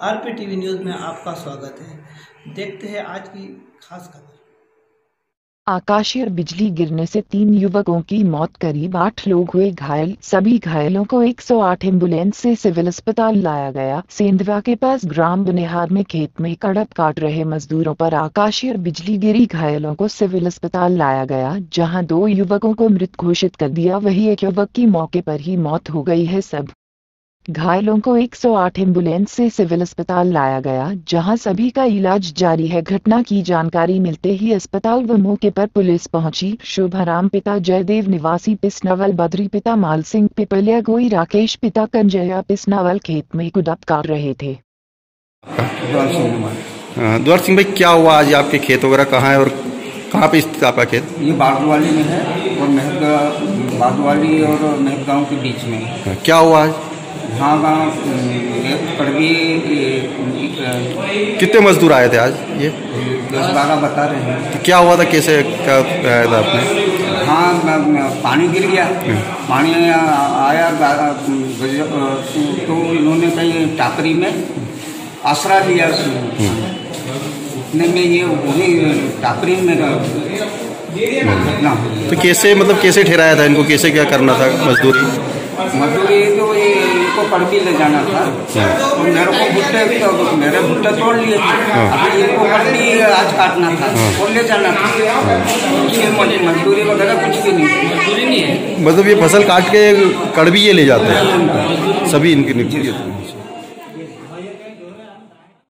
RP TV news में आपका स्वागत है। देखते हैं आज की खास खबर। आकाशीय बिजली गिरने से 3 युवकों की मौत, करीब 8 लोग हुए घायल। सभी घायलों को 108 एम्बुलेंस से सिविल अस्पताल लाया गया। सेंधवा के पास ग्राम बुनिहार में खेत में कड़प काट रहे मजदूरों पर आकाशीय बिजली गिरी। घायलों को सिविल अस्पताल लाया गया, जहां 2 युवकों को मृत घोषित कर दिया, वहीं एक युवक की मौके पर ही मौत हो गई है। सब घायलों को 108 एम्बुलेंस से सिविल अस्पताल लाया गया, जहां सभी का इलाज जारी है। घटना की जानकारी मिलते ही अस्पताल व मौके पर पुलिस पहुंची। शुभाराम पिता जयदेव निवासी पिसनावल, बद्री पिता माल सिंह पिपलिया गोई, राकेश पिता कंजया पिसनावल खेत में कुड़प काट रहे थे। द्वार सिंह भाई, क्या हुआ आज? आपके खेत वगैरह कहाँ है और कहाँ पे स्थित आपका खेत? ये बागवाली में है और बागवाली और महक गाँव के बीच में। क्या हुआ आज? हाँ, गाँव कड़वी। कितने मजदूर आए थे आज? ये 10-12 बता रहे हैं। तो क्या हुआ था, कैसे क्या आया था आपने? हाँ, पानी गिर गया। पानी आया तो इन्होंने कहीं टाकरी में आसरा लिया। उतने में ये वही टाकरी में घटना। तो कैसे, मतलब कैसे ठहराया था इनको? कैसे क्या करना था? मजदूरी तो ये इनको कड़वी ले जाना था और मेरे को मेरे भुट्टे तोड़ लिए थे। अभी इनको कड़वी आज काटना था और ले जाना था। मजदूरी वगैरह कुछ भी नहीं है। मतलब ये फसल काट के कड़वी ये ले जाते हैं सभी इनकी।